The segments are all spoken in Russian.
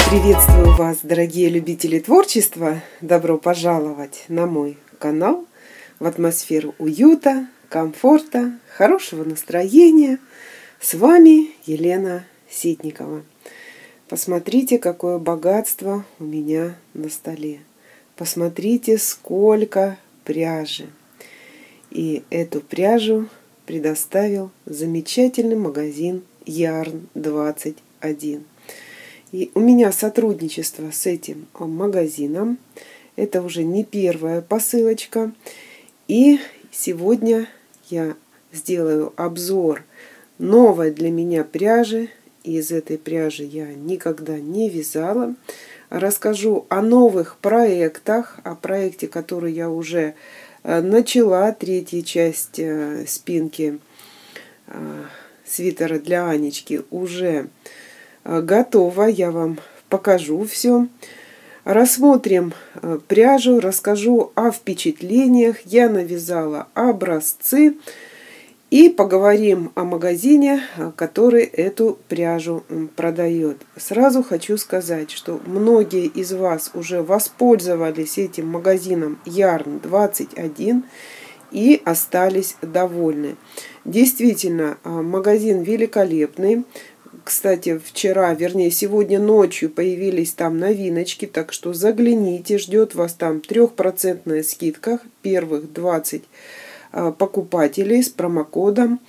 Приветствую вас, дорогие любители творчества! Добро пожаловать на мой канал в атмосферу уюта, комфорта, хорошего настроения. С вами Елена Ситникова. Посмотрите, какое богатство у меня на столе. Посмотрите, сколько пряжи. И эту пряжу предоставил замечательный магазин Yarn 21. И у меня сотрудничество с этим магазином. Это уже не первая посылочка. И сегодня я сделаю обзор новой для меня пряжи. Из этой пряжи я никогда не вязала. Расскажу о новых проектах, о проекте, который я уже начала. Третья часть спинки свитера для Анечки уже готово, я вам покажу все. Рассмотрим пряжу, расскажу о впечатлениях. Я навязала образцы и поговорим о магазине, который эту пряжу продает. Сразу хочу сказать, что многие из вас уже воспользовались этим магазином Yarn 21 и остались довольны. Действительно, магазин великолепный. Кстати, вчера, вернее, сегодня ночью появились там новиночки, так что загляните, ждет вас там 3% скидка, первых 20 покупателей с промокодом.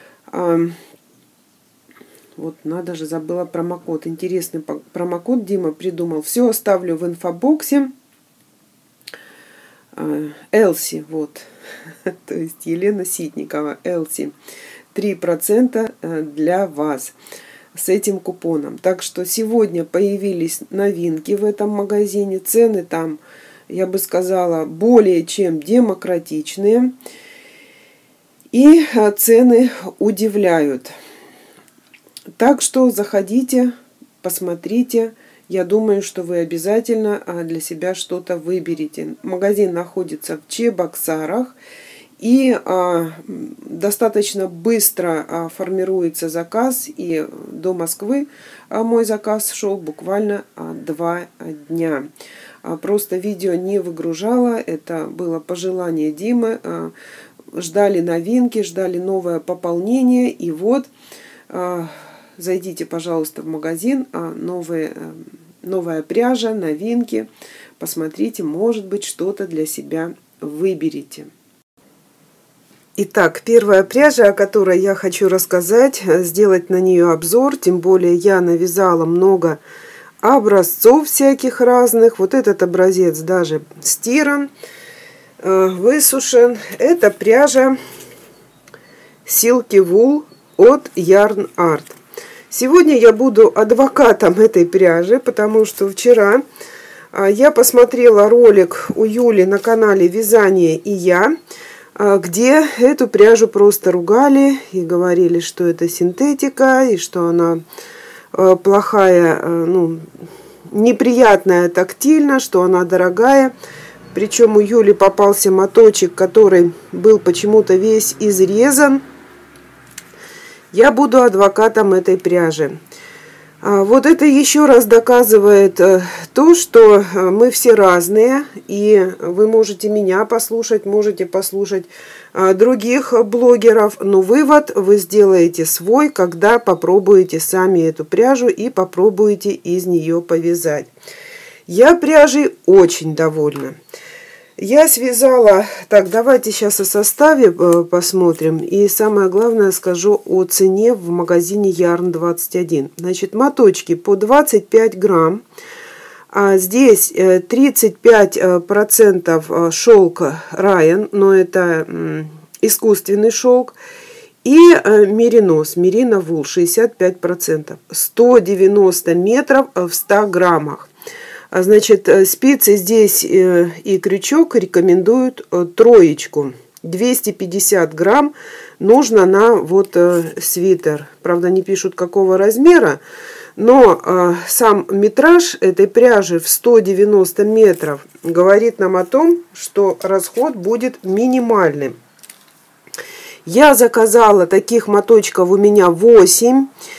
Вот, надо же, забыла промокод. Интересный промокод Дима придумал. Все оставлю в инфобоксе. Элси, вот, то есть Елена Ситникова, Элси. 3% для вас с этим купоном. Так что сегодня появились новинки в этом магазине. Цены там, я бы сказала, более чем демократичные. И цены удивляют. Так что заходите, посмотрите. Я думаю, что вы обязательно для себя что-то выберете. Магазин находится в Чебоксарах. И достаточно быстро формируется заказ, и до Москвы мой заказ шел буквально 2 дня. Просто видео не выгружала, это было пожелание Димы. Ждали новинки, ждали новое пополнение, и вот зайдите, пожалуйста, в магазин, новая пряжа, новинки, посмотрите, может быть, что-то для себя выберете. Итак, первая пряжа, о которой я хочу рассказать, сделать на нее обзор, тем более я навязала много образцов всяких разных. Вот этот образец даже стиран, высушен. Это пряжа Silky Wool от Yarn Art. Сегодня я буду адвокатом этой пряжи, потому что вчера я посмотрела ролик у Юли на канале «Вязание и я», где эту пряжу просто ругали и говорили, что это синтетика, и что она плохая, ну, неприятная тактильно, что она дорогая. Причем у Юли попался моточек, который был почему-то весь изрезан. Я буду адвокатом этой пряжи. Вот это еще раз доказывает то, что мы все разные, и вы можете меня послушать, можете послушать других блогеров, но вывод вы сделаете свой, когда попробуете сами эту пряжу и попробуете из нее повязать. Я пряжей очень довольна. Я связала, так, давайте сейчас о составе посмотрим. И самое главное скажу о цене в магазине Yarn 21. Значит, моточки по 25 грамм. Здесь 35% шелк Ryan, но это искусственный шелк. И меринос, мерино вул 65%. 190 метров в 100 граммах. Значит, спицы здесь и крючок рекомендуют троечку. 250 грамм нужно на вот свитер. Правда, не пишут какого размера, но сам метраж этой пряжи в 190 метров говорит нам о том, что расход будет минимальным. Я заказала таких моточков у меня 8.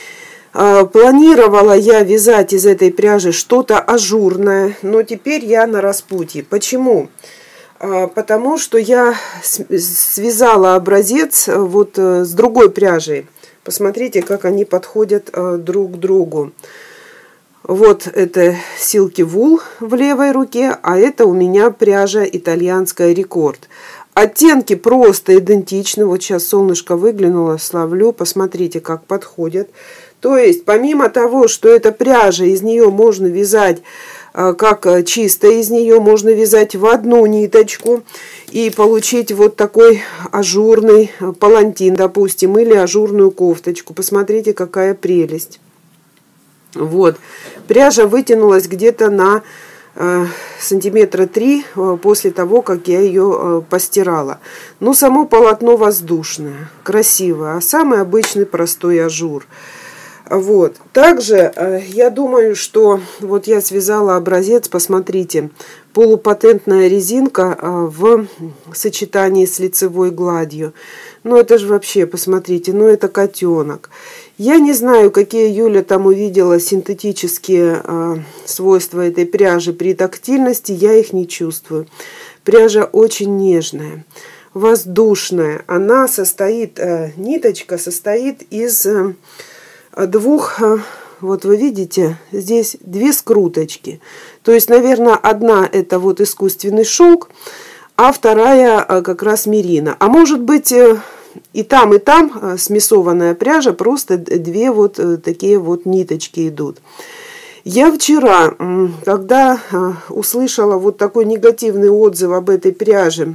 Планировала я вязать из этой пряжи что-то ажурное, но теперь я на распутье. Почему? Потому что я связала образец вот с другой пряжей. Посмотрите, как они подходят друг к другу. Вот это Silky Wool в левой руке, а это у меня пряжа итальянская Рекорд. Оттенки просто идентичны. Вот сейчас солнышко выглянуло, словлю. Посмотрите, как подходят. То есть, помимо того, что это пряжа, из нее можно вязать как чисто, из нее можно вязать в одну ниточку и получить вот такой ажурный палантин, допустим, или ажурную кофточку. Посмотрите, какая прелесть. Вот. Пряжа вытянулась где-то на сантиметра 3 после того, как я ее постирала. Но само полотно воздушное, красивое, а самый обычный простой ажур. Вот. Также я думаю, что вот я связала образец, посмотрите, полупатентная резинка в сочетании с лицевой гладью. Ну это же вообще, посмотрите, ну это котенок. Я не знаю, какие Юля там увидела синтетические свойства этой пряжи при тактильности, я их не чувствую. Пряжа очень нежная, воздушная. Она состоит, ниточка состоит из двух, вот вы видите, здесь две скруточки. То есть, наверное, одна это вот искусственный шелк, а вторая как раз мерина. А может быть и там смесованная пряжа, просто две вот такие вот ниточки идут. Я вчера, когда услышала вот такой негативный отзыв об этой пряже,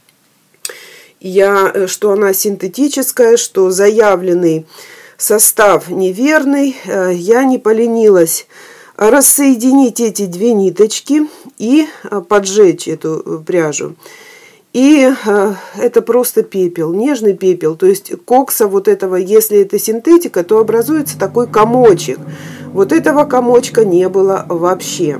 что она синтетическая, что заявленный состав неверный, я не поленилась рассоединить эти две ниточки и поджечь эту пряжу. И это просто пепел, нежный пепел, то есть кокса вот этого, если это синтетика, то образуется такой комочек. Вот этого комочка не было вообще.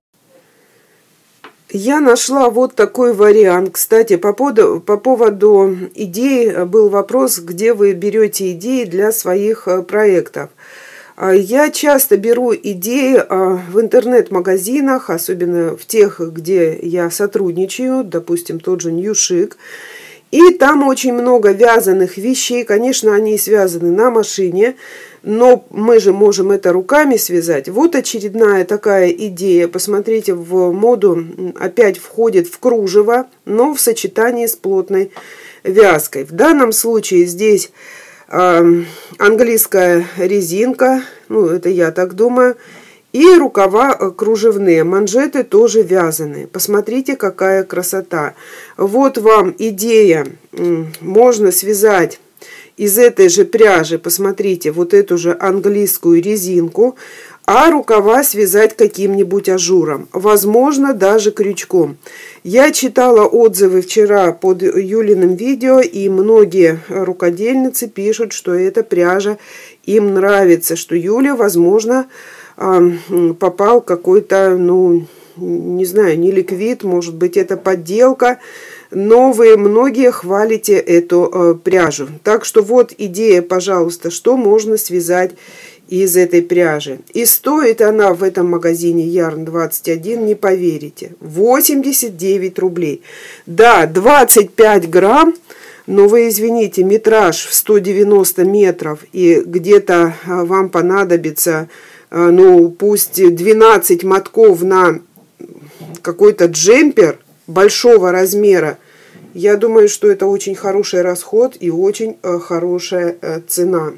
Я нашла вот такой вариант. Кстати, по поводу идей был вопрос, где вы берете идеи для своих проектов. Я часто беру идеи в интернет-магазинах, особенно в тех, где я сотрудничаю, допустим, тот же New Chic. И там очень много вязаных вещей. Конечно, они связаны на машине, но мы же можем это руками связать. Вот очередная такая идея. Посмотрите, в моду опять входит в кружево, но в сочетании с плотной вязкой. В данном случае здесь английская резинка, ну это я так думаю, и рукава кружевные, манжеты тоже вязаные. Посмотрите, какая красота. Вот вам идея, можно связать из этой же пряжи, посмотрите, вот эту же английскую резинку, а рукава связать каким-нибудь ажуром, возможно, даже крючком. Я читала отзывы вчера под Юлиным видео, и многие рукодельницы пишут, что эта пряжа им нравится, что Юля, возможно, попал какой-то, ну, не знаю, не ликвид, может быть, это подделка, но вы многие хвалите эту пряжу. Так что вот идея, пожалуйста, что можно связать из этой пряжи. И стоит она в этом магазине Yarn 21, не поверите, 89 рублей. Да, 25 грамм, но вы извините, метраж в 190 метров, и где-то вам понадобится, ну, пусть 12 мотков на какой-то джемпер большого размера. Я думаю, что это очень хороший расход и очень хорошая цена.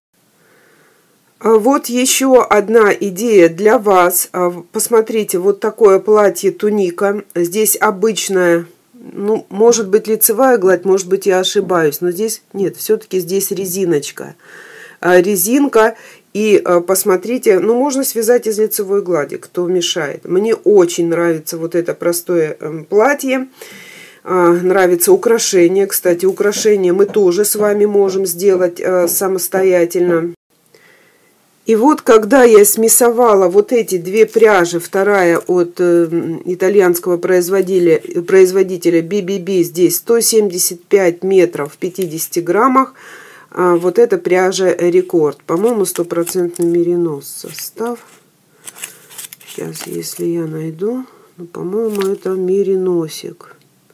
Вот еще одна идея для вас. Посмотрите, вот такое платье туника. Здесь обычная, ну, может быть, лицевая гладь, может быть, я ошибаюсь, но здесь нет, все-таки здесь резиночка. Резинка. И посмотрите, ну, можно связать из лицевой глади, кто мешает. Мне очень нравится вот это простое платье. Нравится украшение. Кстати, украшения мы тоже с вами можем сделать самостоятельно. И вот когда я смесовала вот эти две пряжи, вторая от итальянского производителя BBB, здесь 175 метров в 50 граммах, Вот эта пряжа Рекорд. По-моему, 100% меринос состав. Сейчас, если я найду. Ну, по-моему, это мериносик.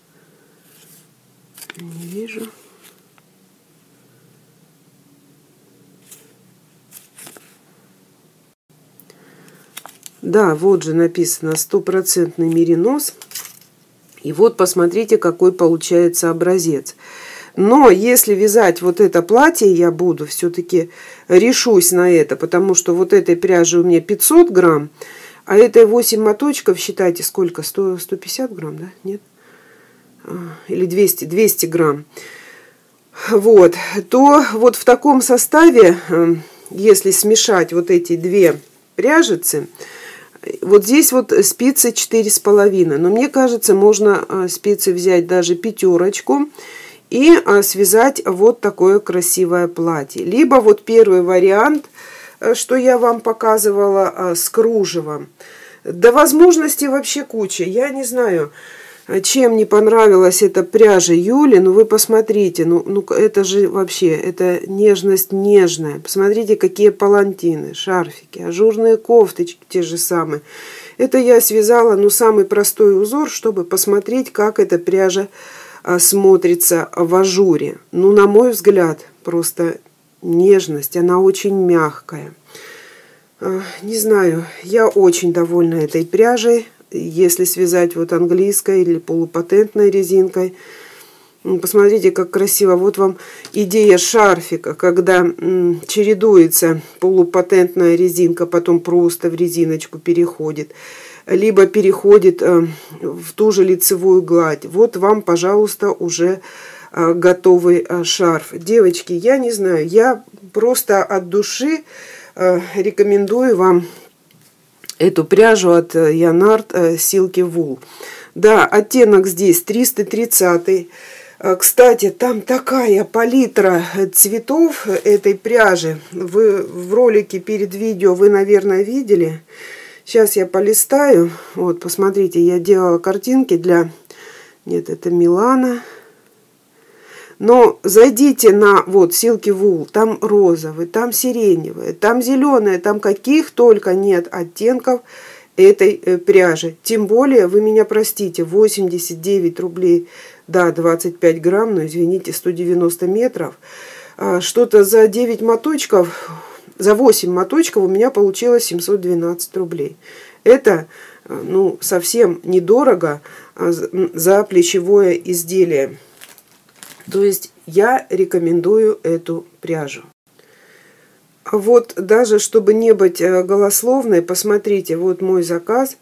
Не вижу. Да, вот же написано 100% меринос. И вот посмотрите, какой получается образец. Но если вязать вот это платье, я буду, все-таки решусь на это, потому что вот этой пряжи у меня 500 грамм, а этой 8 моточков, считайте, сколько? 150 грамм, да? Нет? Или 200 грамм. Вот. То вот в таком составе, если смешать вот эти две пряжицы, вот здесь вот спицы 4,5. Но мне кажется, можно спицы взять даже 5 и связать вот такое красивое платье. Либо вот первый вариант, что я вам показывала, с кружевом. До возможности вообще куча. Я не знаю, чем не понравилась эта пряжа Юли. Но вы посмотрите, ну это же вообще, это нежность нежная. Посмотрите, какие палантины, шарфики, ажурные кофточки те же самые. Это я связала, ну, самый простой узор, чтобы посмотреть, как эта пряжа смотрится в ажуре. Ну, на мой взгляд, просто нежность, она очень мягкая. Не знаю, я очень довольна этой пряжей. Если связать вот английской или полупатентной резинкой. Посмотрите, как красиво. Вот вам идея шарфика, когда чередуется полупатентная резинка, потом просто в резиночку переходит. Либо переходит в ту же лицевую гладь. Вот вам, пожалуйста, уже готовый шарф. Девочки, я не знаю, я просто от души рекомендую вам эту пряжу от Янард Silky Wool. Да, оттенок здесь 330. Кстати, там такая палитра цветов этой пряжи. Вы в ролике перед видео вы, наверное, видели. Сейчас я полистаю. Вот, посмотрите, я делала картинки для... Нет, это Милана. Но зайдите на вот Silky Wool. Там розовый, там сиреневый, там зеленый, там каких только нет оттенков этой пряжи. Тем более, вы меня простите, 89 рублей, да, 25 грамм, но извините, 190 метров. Что-то за 9 моточков, за 8 моточков у меня получилось 712 рублей. Это, ну, совсем недорого за плечевое изделие. То есть я рекомендую эту пряжу. Вот даже чтобы не быть голословной, посмотрите, вот мой заказ.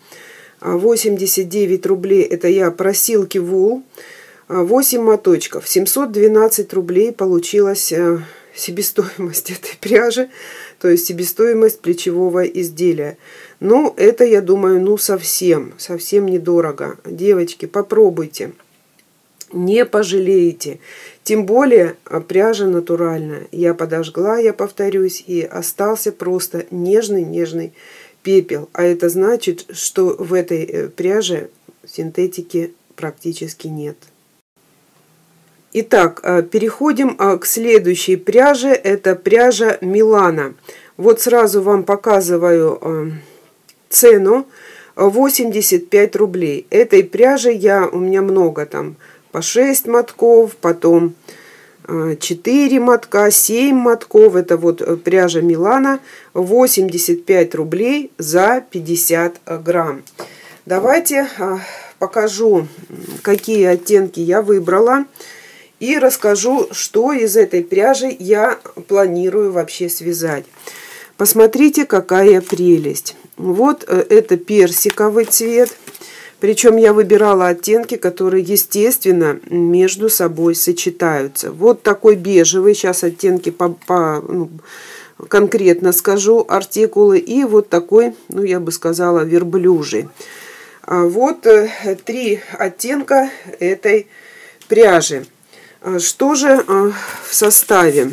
89 рублей, это я про Silky Wool. 8 моточков, 712 рублей получилась себестоимость этой пряжи, то есть себестоимость плечевого изделия. Ну, это, я думаю, ну совсем недорого. Девочки, попробуйте. Не пожалеете. Тем более пряжа натуральная. Я подожгла, я повторюсь, и остался просто нежный пепел. А это значит, что в этой пряже синтетики практически нет. Итак, переходим к следующей пряже. Это пряжа Милана. Вот сразу вам показываю цену. 85 рублей. Этой пряжи у меня много там. По 6 мотков, потом 4 мотка, 7 мотков. Это вот пряжа Милана. 85 рублей за 50 грамм. Давайте покажу, какие оттенки я выбрала. И расскажу, что из этой пряжи я планирую вообще связать. Посмотрите, какая прелесть. Вот это персиковый цвет. Причем я выбирала оттенки, которые, естественно, между собой сочетаются. Вот такой бежевый. Сейчас оттенки конкретно скажу, артикулы. И вот такой, ну, я бы сказала, верблюжий. Вот 3 оттенка этой пряжи. Что же в составе?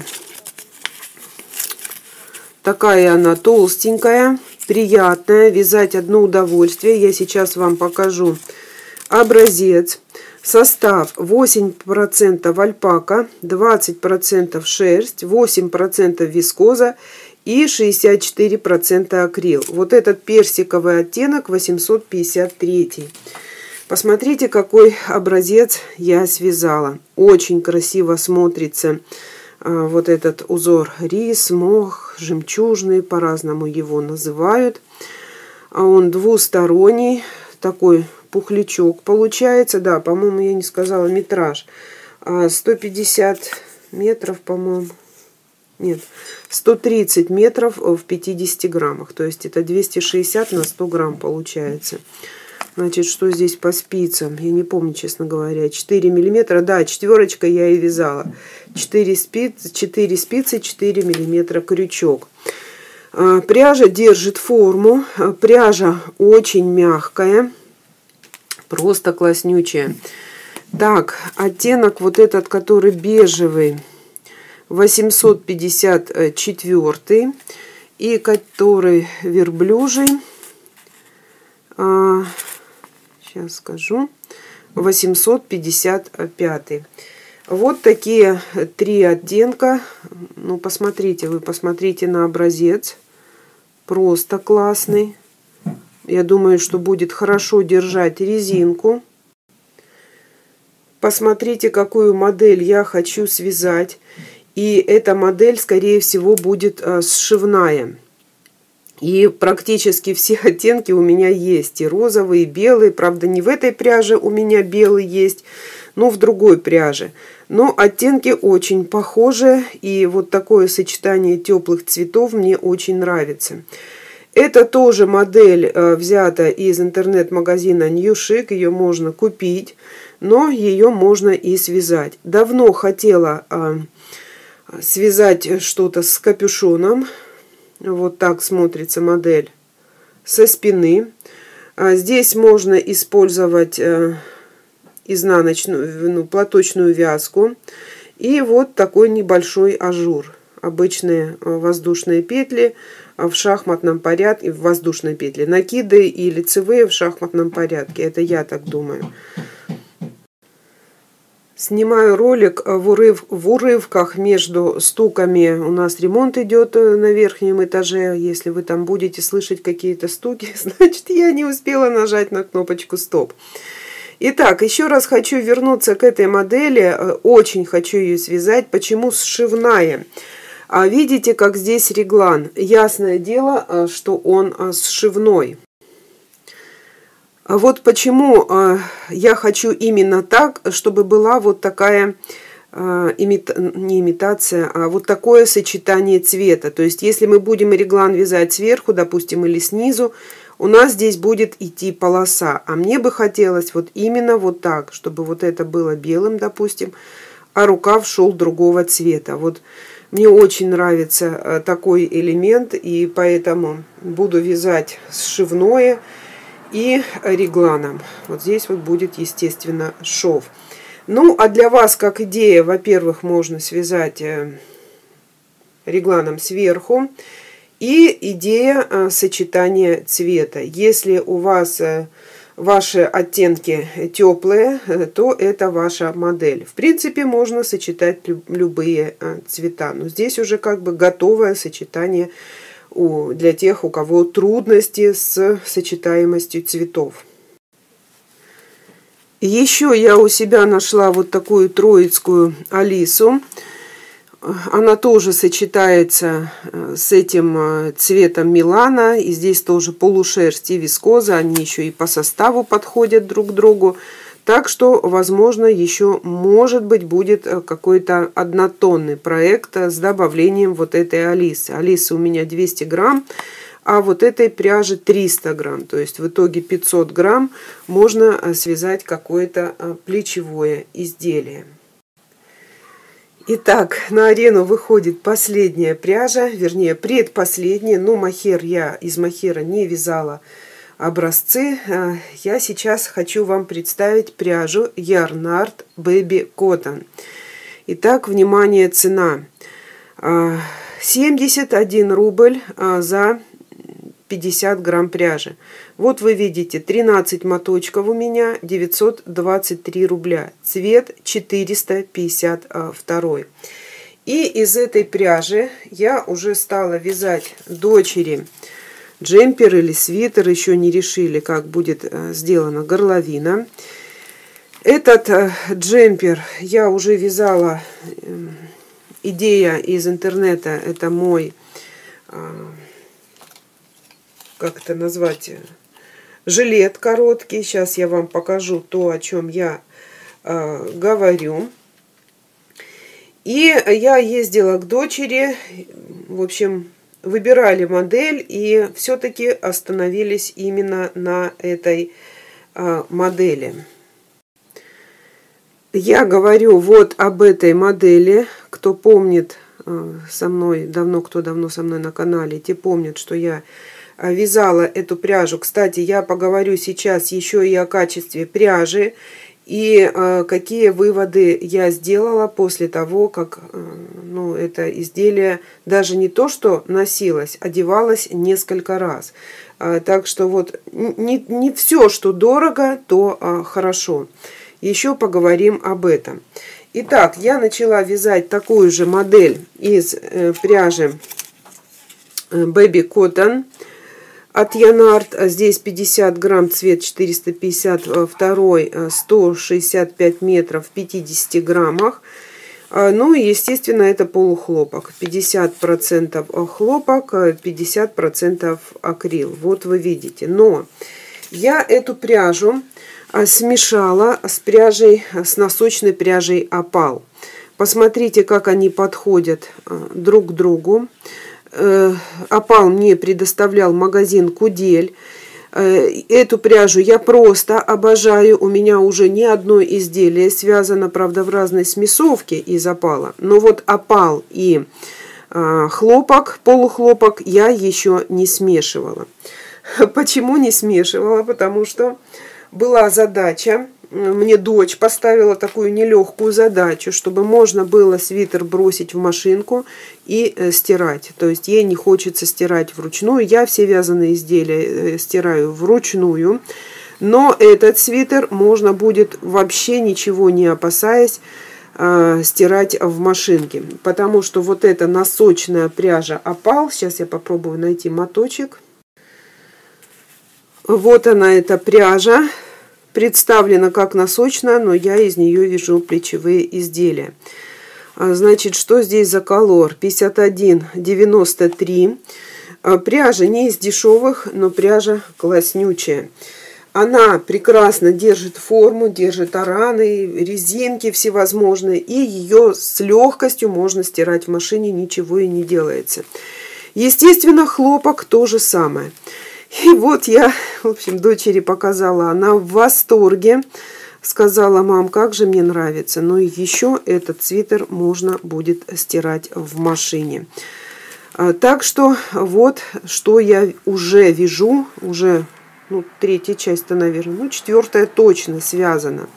Такая она толстенькая. Приятная, вязать одно удовольствие. Я сейчас вам покажу образец. Состав: 8% альпака, 20% шерсть, 8% вискоза и 64% акрил. Вот этот персиковый оттенок 853. Посмотрите, какой образец я связала. Очень красиво смотрится вот этот узор рис, мох, жемчужный, по-разному его называют. Он двусторонний, такой пухлячок получается. Да, по-моему, я не сказала метраж. 150 метров, по-моему. Нет, 130 метров в 50 граммах. То есть это 260 на 100 грамм получается. Значит, что здесь по спицам? Я не помню, честно говоря. 4 миллиметра. Да, четверочкой я и вязала. 4 спицы, 4 миллиметра крючок. Пряжа держит форму. Пряжа очень мягкая. Просто класснючая. Так, оттенок вот этот, который бежевый, 854. И который верблюжий, сейчас скажу, 855. Вот такие 3 оттенка. Ну, посмотрите, вы посмотрите на образец. Просто классный. Я думаю, что будет хорошо держать резинку. Посмотрите, какую модель я хочу связать. И эта модель, скорее всего, будет сшивная. И практически все оттенки у меня есть. И розовый, и белый. Правда, не в этой пряже у меня белый есть, но в другой пряже. Но оттенки очень похожи. И вот такое сочетание теплых цветов мне очень нравится. Это тоже модель взята из интернет-магазина New Chic. Ее можно купить, но ее можно и связать. Давно хотела связать что-то с капюшоном. Вот так смотрится модель со спины. Здесь можно использовать изнаночную, платочную вязку. И вот такой небольшой ажур. Обычные воздушные петли в шахматном порядке, в воздушной петли. Накиды и лицевые в шахматном порядке. Это я так думаю. Снимаю ролик в урывках между стуками. У нас ремонт идет на верхнем этаже. Если вы там будете слышать какие-то стуки, значит, я не успела нажать на кнопочку «Стоп». Итак, еще раз хочу вернуться к этой модели. Очень хочу ее связать. Почему сшивная? Видите, как здесь реглан? Ясное дело, что он сшивной. Вот почему я хочу именно так, чтобы была вот такая, не имитация, а вот такое сочетание цвета. То есть, если мы будем реглан вязать сверху, допустим, или снизу, у нас здесь будет идти полоса. А мне бы хотелось вот именно вот так, чтобы вот это было белым, допустим, а рукав шел другого цвета. Вот мне очень нравится такой элемент, и поэтому буду вязать сшивное и регланом. Вот здесь вот будет, естественно, шов. Ну, а для вас, как идея, во-первых, можно связать регланом сверху. И идея сочетания цвета. Если у вас ваши оттенки теплые, то это ваша модель. В принципе, можно сочетать любые цвета. Но здесь уже как бы готовое сочетание для тех, у кого трудности с сочетаемостью цветов. Еще я у себя нашла вот такую троицкую Алису. Она тоже сочетается с этим цветом Милана. И здесь тоже полушерсть и вискоза. Они еще и по составу подходят друг к другу. Так что, возможно, еще, может быть, будет какой-то однотонный проект с добавлением вот этой Алисы. Алисы у меня 200 грамм, а вот этой пряжи 300 грамм. То есть в итоге 500 грамм можно связать какое-то плечевое изделие. Итак, на арену выходит последняя пряжа, вернее, предпоследняя. Но мохер я из мохера не вязала образцы. Я сейчас хочу вам представить пряжу Yarnart Baby Cotton. Итак, внимание, цена. 71 рубль за 50 грамм пряжи. Вот вы видите, 13 моточков у меня, 923 рубля. Цвет 452. И из этой пряжи я уже стала вязать дочери джемпер или свитер. Еще не решили, как будет сделана горловина. Этот джемпер я уже вязала. Идея из интернета, это мой, как это назвать, жилет короткий. Сейчас я вам покажу то, о чем я говорю. И я ездила к дочери, в общем, выбирали модель и все-таки остановились именно на этой модели. Я говорю вот об этой модели. Кто помнит со мной, кто давно со мной на канале, те помнят, что я вязала эту пряжу. Кстати, я поговорю сейчас еще и о качестве пряжи и какие выводы я сделала после того, как это изделие даже не то, что носилось, одевалось несколько раз. Так что вот не все, что дорого, то хорошо. Еще поговорим об этом. Итак, я начала вязать такую же модель из пряжи Baby Cotton от Янард. Здесь 50 грамм, цвет 452, 165 метров в 50 граммах. Ну и, естественно, это полухлопок. 50% хлопок, 50% акрил. Вот вы видите. Но я эту пряжу смешала с пряжей, с носочной пряжей Опал. Посмотрите, как они подходят друг к другу. Опал мне предоставлял магазин Кудель. Эту пряжу я просто обожаю. У меня уже не одно изделие связано, правда, в разной смесовке из опала. Но вот опал и хлопок, полухлопок я еще не смешивала. Почему не смешивала? Потому что была задача, мне дочь поставила такую нелегкую задачу, чтобы можно было свитер бросить в машинку и стирать. То есть ей не хочется стирать вручную. Я все вязаные изделия стираю вручную. Но этот свитер можно будет, вообще ничего не опасаясь, стирать в машинке. Потому что вот эта носочная пряжа Опал. Сейчас я попробую найти моточек. Вот она, эта пряжа. Представлена как носочная, но я из нее вяжу плечевые изделия. Значит, что здесь за колор? 51,93. Пряжа не из дешевых, но пряжа класснючая. Она прекрасно держит форму, держит араны, резинки всевозможные. И ее с легкостью можно стирать в машине, ничего и не делается. Естественно, хлопок то же самое. И вот я, в общем, дочери показала, она в восторге, сказала: мам, как же мне нравится. Но еще этот свитер можно будет стирать в машине. Так что вот, что я уже вяжу, уже, третья часть-то, наверное, четвертая точно связана.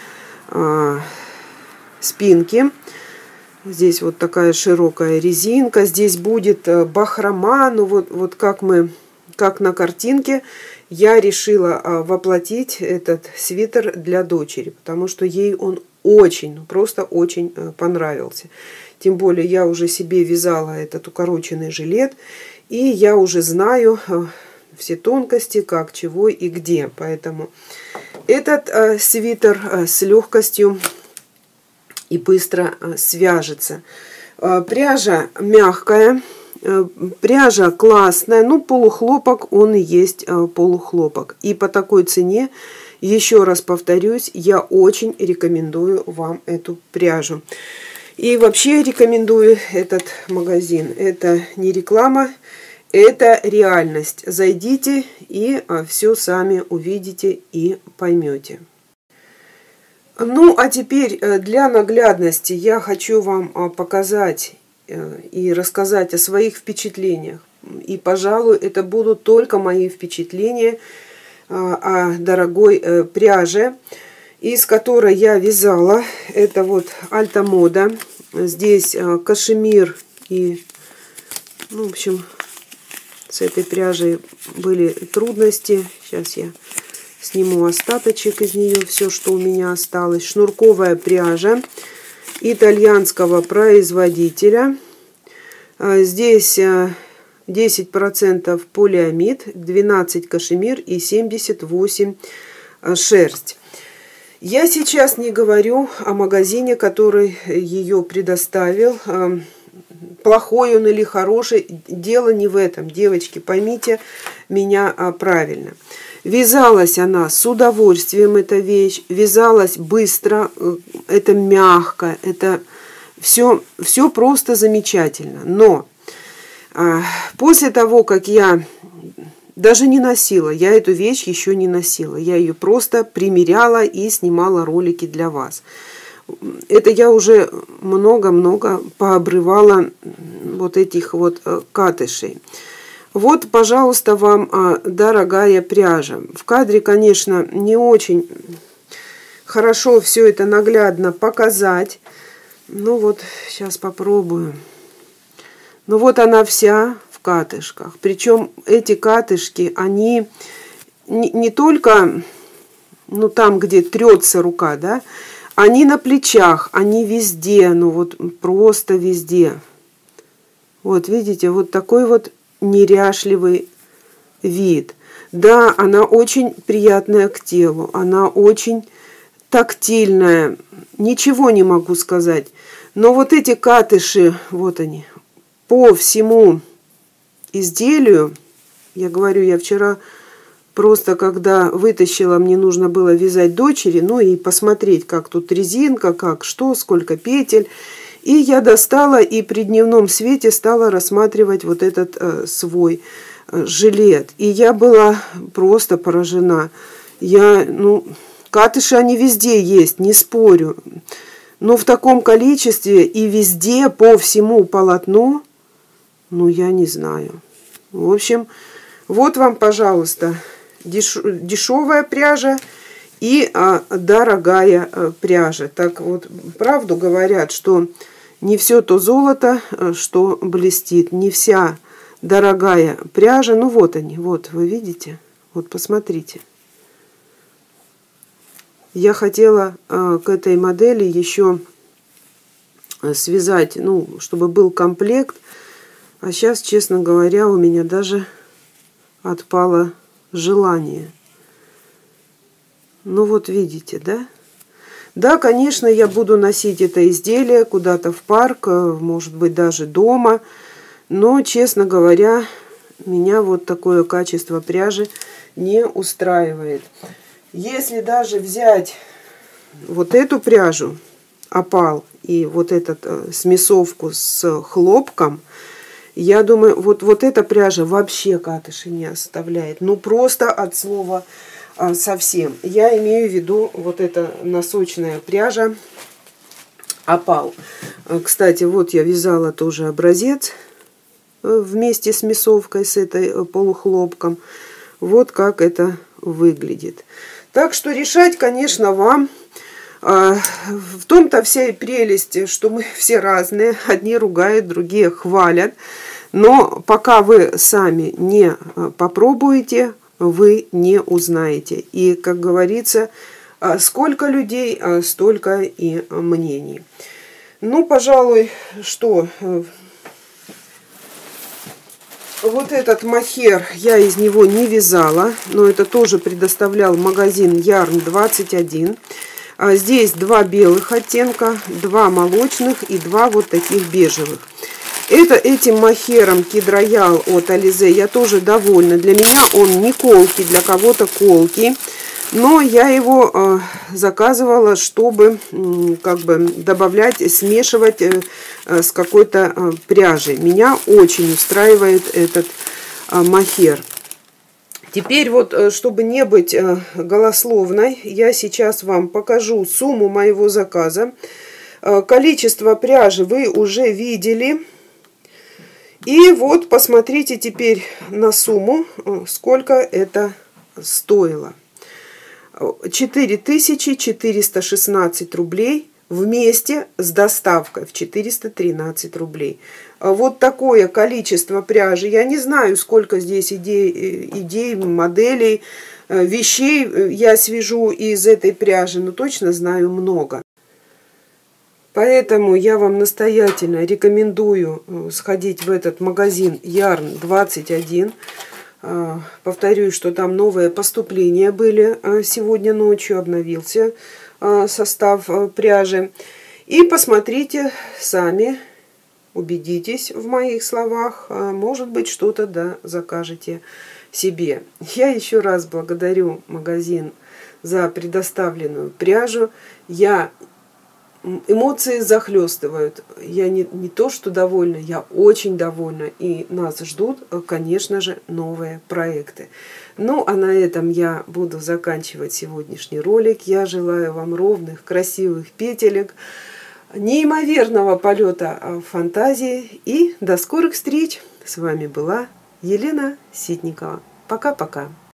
Спинки. Здесь вот такая широкая резинка, здесь будет бахрома, вот как на картинке, я решила воплотить этот свитер для дочери, потому что ей он очень, просто очень понравился. Тем более я уже себе вязала этот укороченный жилет, и я уже знаю все тонкости, как, чего и где. Поэтому этот свитер с легкостью и быстро свяжется. Пряжа мягкая. Пряжа классная, полухлопок, он и есть полухлопок. И по такой цене, еще раз повторюсь, я очень рекомендую вам эту пряжу. И вообще рекомендую этот магазин. Это не реклама, это реальность. Зайдите и все сами увидите и поймете. А теперь для наглядности я хочу вам показать и рассказать о своих впечатлениях. И, пожалуй, это будут только мои впечатления о дорогой пряже, из которой я вязала. Это вот Альтамода. Здесь кашемир и, в общем, С этой пряжей были трудности. Сейчас я сниму остаточек из нее, все, что у меня осталось. Шнурковая пряжа итальянского производителя. Здесь 10% полиамид, 12 кашемир и 78 шерсть. Я сейчас не говорю о магазине, который ее предоставил. Плохой он или хороший, дело не в этом, девочки, поймите меня правильно. Вязалась она с удовольствием, эта вещь, вязалась быстро, это мягко, это все просто замечательно. Но после того, как я даже не носила, я эту вещь еще не носила, я ее просто примеряла и снимала ролики для вас. Это я уже много-много пообрывала вот этих вот катышей. Вот, пожалуйста, вам дорогая пряжа. В кадре, конечно, не очень хорошо все это наглядно показать. Ну вот, сейчас попробую. Ну вот она вся в катышках. Причем эти катышки, они не только, ну там, где трется рука, да, они на плечах, они везде, ну вот просто везде. Вот видите, вот такой вот неряшливый вид. Да, она очень приятная к телу, она очень тактильная, ничего не могу сказать. Но вот эти катыши, вот они, по всему изделию, я говорю, я вчера просто, когда вытащила, мне нужно было вязать дочери, ну и посмотреть, как тут резинка, как что, сколько петель. И я достала и при дневном свете стала рассматривать вот этот свой жилет. И я была просто поражена. Катыши они везде есть, не спорю. Но в таком количестве и везде по всему полотну, ну я не знаю. В общем, вот вам, пожалуйста, дешевая пряжа и дорогая пряжа. Так вот, правду говорят, что не все то золото, что блестит. Не вся дорогая пряжа. Ну вот они, вот вы видите. Вот посмотрите. Я хотела к этой модели еще связать, ну, чтобы был комплект. А сейчас, честно говоря, у меня даже отпало желание. Ну вот видите, да? Да, конечно, я буду носить это изделие куда-то в парк, может быть, даже дома. Но, честно говоря, меня вот такое качество пряжи не устраивает. Если даже взять вот эту пряжу, опал, и вот эту смесовку с хлопком, я думаю, вот эта пряжа вообще катыши не оставляет. Ну, просто от слова совсем. Я имею в виду вот эта носочная пряжа опал. Кстати, вот я вязала тоже образец вместе с мясовкой, с этой полухлопком. Вот как это выглядит. Так что решать, конечно, вам. В том-то вся и прелесть, что мы все разные. Одни ругают, другие хвалят. Но пока вы сами не попробуете, вы не узнаете. И, как говорится, сколько людей, столько и мнений. Ну, пожалуй, что... Вот этот мохер я из него не вязала, но это тоже предоставлял магазин Yarn 21. Здесь два белых оттенка, два молочных и два вот таких бежевых. Этим мохером Kid Royale от Alize я тоже довольна. Для меня он не колкий, для кого-то колкий. Но я его заказывала, чтобы как бы добавлять, смешивать с какой-то пряжей. Меня очень устраивает этот мохер. Теперь вот, чтобы не быть голословной, я сейчас вам покажу сумму моего заказа. Количество пряжи вы уже видели. И вот посмотрите теперь на сумму, сколько это стоило. 4416 рублей вместе с доставкой в 413 рублей. Вот такое количество пряжи. Я не знаю, сколько здесь идей, моделей, вещей я свяжу из этой пряжи, но точно знаю много. Поэтому я вам настоятельно рекомендую сходить в этот магазин Yarn 21. Повторюсь, что там новые поступления были сегодня ночью, обновился состав пряжи. И посмотрите сами, убедитесь в моих словах, может быть, что-то да закажете себе. Я еще раз благодарю магазин за предоставленную пряжу. Эмоции захлестывают. Я не то, что довольна, я очень довольна. И нас ждут, конечно же, новые проекты. Ну, а на этом я буду заканчивать сегодняшний ролик. Я желаю вам ровных, красивых петелек, неимоверного полета фантазии. И до скорых встреч. С вами была Елена Ситникова. Пока-пока.